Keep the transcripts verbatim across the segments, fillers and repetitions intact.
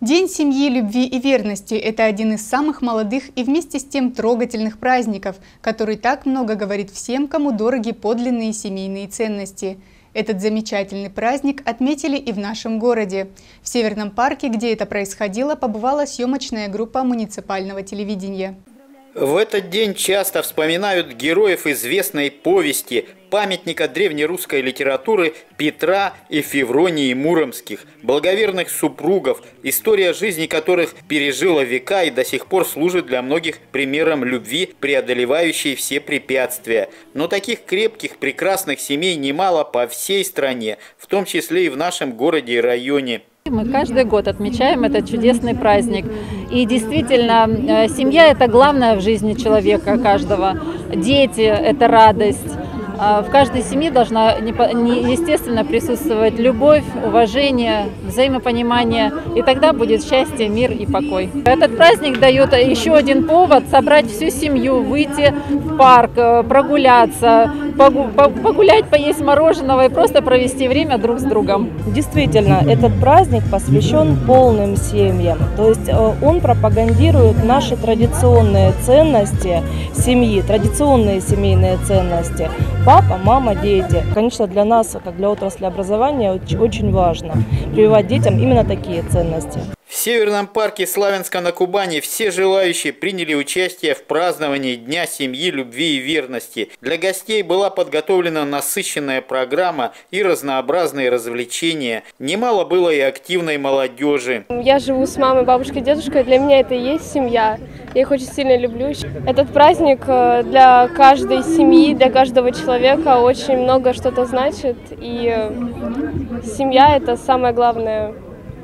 День семьи, любви и верности – это один из самых молодых и вместе с тем трогательных праздников, который так много говорит всем, кому дороги подлинные семейные ценности. Этот замечательный праздник отметили и в нашем городе. В Северном парке, где это происходило, побывала съемочная группа муниципального телевидения. В этот день часто вспоминают героев известной повести, памятника древнерусской литературы Петра и Февронии Муромских, благоверных супругов, история жизни которых пережила века и до сих пор служит для многих примером любви, преодолевающей все препятствия. Но таких крепких, прекрасных семей немало по всей стране, в том числе и в нашем городе и районе. Мы каждый год отмечаем этот чудесный праздник. И действительно, семья – это главное в жизни человека каждого. Дети – это радость. В каждой семье должна естественно присутствовать любовь, уважение, взаимопонимание. И тогда будет счастье, мир и покой. Этот праздник дает еще один повод собрать всю семью, выйти в парк, прогуляться, погулять, поесть мороженого и просто провести время друг с другом. Действительно, этот праздник посвящен полным семьям. То есть он пропагандирует наши традиционные ценности семьи, традиционные семейные ценности. Папа, мама, дети. Конечно, для нас, как для отрасли образования, очень важно прививать детям именно такие ценности. В Северном парке Славянска на Кубани все желающие приняли участие в праздновании Дня семьи, любви и верности. Для гостей была подготовлена насыщенная программа и разнообразные развлечения. Немало было и активной молодежи. Я живу с мамой, бабушкой, дедушкой. Для меня это и есть семья. Я их очень сильно люблю. Этот праздник для каждой семьи, для каждого человека очень много что-то значит. И семья – это самое главное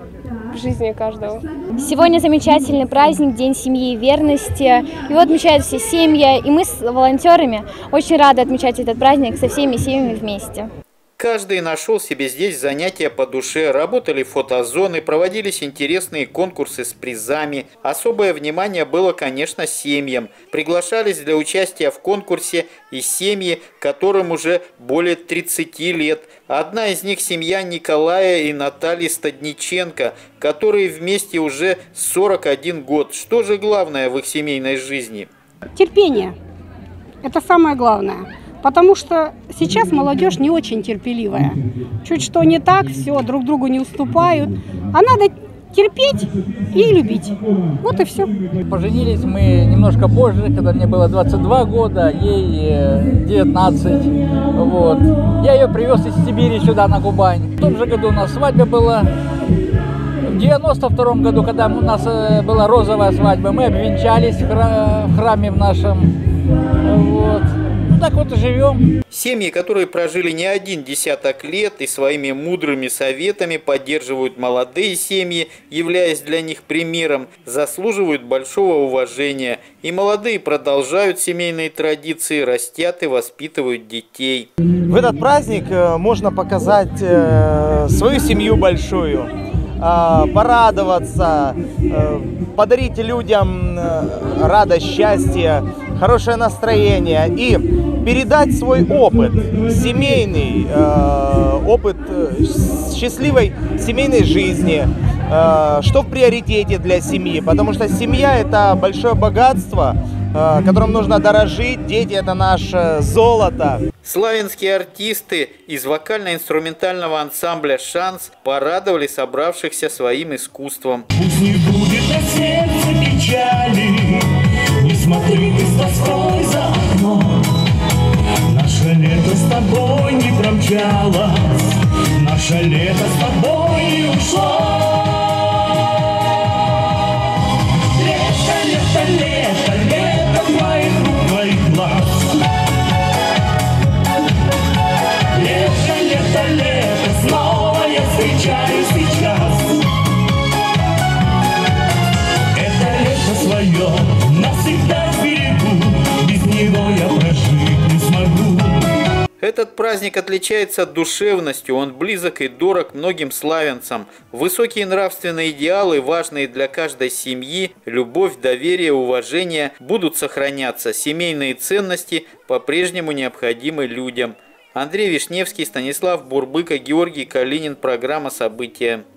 в жизни каждого. Сегодня замечательный праздник, День семьи и верности. Его отмечают все семьи, и мы с волонтерами очень рады отмечать этот праздник со всеми семьями вместе. Каждый нашел себе здесь занятия по душе, работали фотозоны, проводились интересные конкурсы с призами. Особое внимание было, конечно, семьям. Приглашались для участия в конкурсе и семьи, которым уже более тридцати лет. Одна из них семья Николая и Натальи Стадниченко, которые вместе уже сорок один год. Что же главное в их семейной жизни? Терпение. Это самое главное. Потому что сейчас молодежь не очень терпеливая. Чуть что не так, все, друг другу не уступают. А надо терпеть и любить. Вот и все. Поженились мы немножко позже, когда мне было двадцать два года, ей девятнадцать. Вот. Я ее привез из Сибири сюда, на Кубань. В том же году у нас свадьба была. В девяносто втором году, когда у нас была розовая свадьба, мы обвенчались в храме в нашем. Вот. Так вот и живем. Семьи, которые прожили не один десяток лет и своими мудрыми советами поддерживают молодые семьи, являясь для них примером, заслуживают большого уважения. И молодые продолжают семейные традиции, растят и воспитывают детей. В этот праздник можно показать свою семью большую, порадоваться, подарить людям радость, счастье, хорошее настроение и передать свой опыт, семейный э, опыт счастливой семейной жизни, э, что в приоритете для семьи, потому что семья – это большое богатство, э, которым нужно дорожить, дети – это наше золото. Славянские артисты из вокально-инструментального ансамбля «Шанс» порадовали собравшихся своим искусством. Пусть не будет на сердце печали, не смотри ты с тоской за окном. Наше лето с тобой не промчалось, наше лето с тобой не ушло. Лето, лето, лето, лето моих рук, твоих глаз. Лето, лето, лето, снова я встречаю сейчас. Это лето свое навсегда берегу, без него я прожить не смогу. Этот праздник отличается душевностью, он близок и дорог многим славянцам. Высокие нравственные идеалы, важные для каждой семьи, любовь, доверие, уважение будут сохраняться. Семейные ценности по-прежнему необходимы людям. Андрей Вишневский, Станислав Бурбыко, Георгий Калинин. Программа «События».